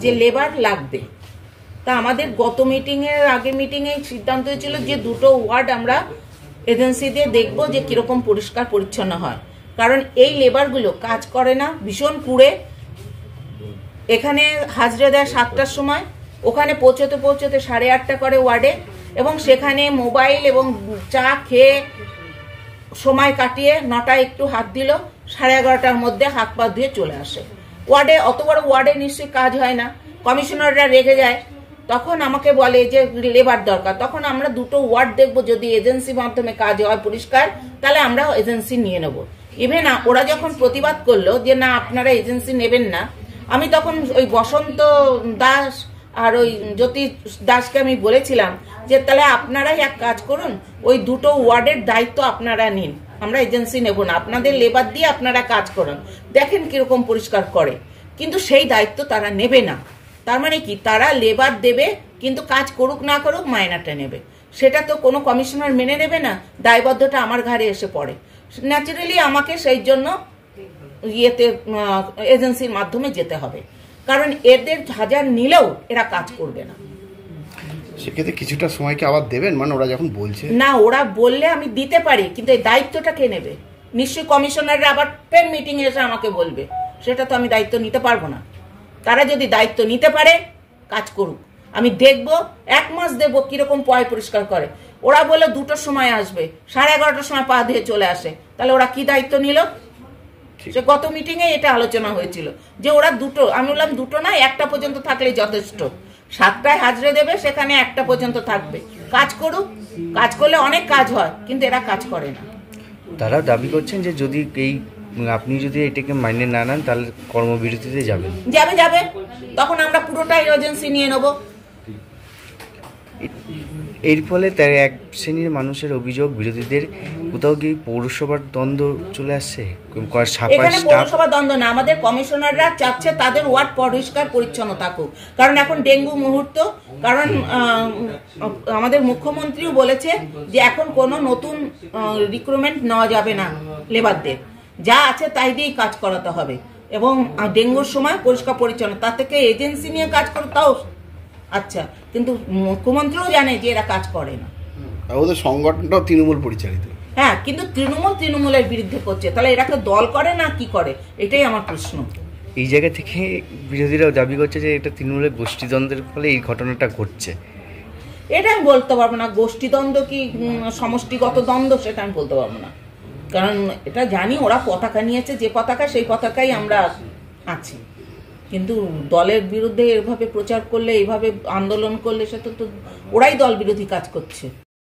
যে লেবার লাগবে। তা আমাদের গত মিটিংয়ের আগে মিটিংয়ে সিদ্ধান্ত হয়েছিল যে দুটো ওয়ার্ড আমরা এজেন্সি দিয়ে দেখবো যে কিরকম পরিষ্কার পরিচ্ছন্ন হয়, কারণ এই লেবারগুলো কাজ করে না, ভীষণ কুড়ে। এখানে হাজরা দেয় 7টার সময়, ওখানে পৌঁছতে পৌঁছতে 8:30 করে ওয়ার্ডে, এবং সেখানে মোবাইল এবং চা খেয়ে সময় কাটিয়ে 9টায় একটু হাত দিল, 11:30টার মধ্যে হাত পা ধুয়ে চলে আসে। ওয়ার্ডে অত বড় ওয়ার্ডে নিশ্চয়ই কাজ হয় না, কমিশনাররা রেগে যায়, তখন আমাকে বলে যে লেবার দরকার। তখন আমরা দুটো ওয়ার্ড দেখবো, যদি এজেন্সি মাধ্যমে কাজ হয় পরিষ্কার, তাহলে আমরা এজেন্সি নিয়ে নেবো। ইভেন ওরা যখন প্রতিবাদ করলো যে না আপনারা এজেন্সি নেবেন না, আমি তখন ওই বসন্ত দাস আর ওই জ্যোতি দাসকে আমি বলেছিলাম যে তাহলে আপনারাই এক কাজ করুন, ওই দুটো ওয়ার্ডের দায়িত্ব আপনারা নিন, আমরা এজেন্সি নেব না, আপনাদের লেবার দিয়ে আপনারা কাজ করুন, দেখেন কিরকম পরিষ্কার করে। কিন্তু সেই দায়িত্ব তারা নেবে না। তার মানে কি, তারা লেবার দেবে কিন্তু কাজ করুক না করুক মাইনাটা নেবে। সেটা তো কোনো কমিশনার মেনে নেবে না, দায়বদ্ধতা আমার ঘাড়ে এসে পড়ে। ন্যাচারালি আমাকে সেই জন্য এজেন্সির মাধ্যমে যেতে হবে, কারণ এদের হাজার নিলেও এরা কাজ করবে না। সেক্ষেত্রে কিছুটা সময়কে আবার দেবেন, মানে ওরা যখন বলছে না, ওরা বললে আমি দিতে পারি, কিন্তু এই দায়িত্বটা কে নেবে? নিশ্চয়ই কমিশনাররা আবার ফের মিটিং এসে আমাকে বলবে, সেটা তো আমি দায়িত্ব নিতে পারবো না। তারা যদি দায়িত্ব নিতে পারে কাজ করুক, আমি দেখবো, 1 মাস দেখবো কিরকম পয় পরিষ্কার করে। ওরা বলে 2টোর সময় আসবে, 11:30টার সময় পা দিয়ে চলে আসে, তাহলে ওরা কি দায়িত্ব নিল? সে গত মিটিংয়ে এটা আলোচনা হয়েছিল যে ওরা দুটো, আমি বললাম দুটো না, 1টা পর্যন্ত থাকলে যথেষ্ট। 7টায় হাজরে দেবে, সেখানে 1টা পর্যন্ত থাকবে, কাজ করুক। কাজ করলে অনেক কাজ হয়, কিন্তু এরা কাজ করে না। তারা দাবি করছেন যে যদি আপনি যদি এটাকে মাইনে না নেন তাহলে কর্মবিরতিতে যাবেন। যাবে, তখন আমরা পুরোটাই এজেন্সি নিয়ে নেব। এর ফলে এক শ্রেণীর মানুষের অভিযোগ, বিরোধীদের কোথাও কি পৌরসভার দ্বন্দ্ব চলে আসছে। এখানে পৌরসভা দ্বন্দ্ব না, আমাদের কমিশনাররা চাচ্ছে তাদের ওয়ার্ড পরিষ্কার পরিচ্ছন্ন থাকুক, কারণ এখন ডেঙ্গু মুহূর্ত। কারণ আমাদের মুখ্যমন্ত্রীও বলেছে যে এখন কোনো নতুন রিক্রুটমেন্ট নেওয়া যাবে না, লেবারদের যা আছে তাই দিয়েই কাজ করাতে হবে, এবং ডেঙ্গুর সময় পরিষ্কার পরিচ্ছন্ন, তার থেকে এজেন্সি নিয়ে কাজ করো তাও আচ্ছা, কিন্তু মুখ্যমন্ত্রীও জানে যে এরা কাজ করে না। ওদের সংগঠনটাও তৃণমূল পরিচালিত। হ্যাঁ, কিন্তু তৃণমূলের বিরুদ্ধে করছে, তাহলে এরাকে দল করে না কি করে, এটাই আমার প্রশ্ন। এই জায়গা থেকে বিরোধীরাও দাবি করছে যে এটা তৃণমূলের গোষ্ঠীদ্বন্দ্বের ফলে এই ঘটনাটা ঘটছে। এটা আমি বলতে পারবো না, গোষ্ঠীদ্বন্দ্ব কি সমষ্টিগত দ্বন্দ্ব সেটা আমি বলতে পারবো না, কারণ এটা জানি ওরা পতাকা নিয়েছে, যে পতাকা সেই পতাকাই আমরা আছি। কিন্তু দলের বিরুদ্ধে এভাবে প্রচার করলে, এইভাবে আন্দোলন করলে, সেটা তো ওরাই দল বিরোধী কাজ করছে।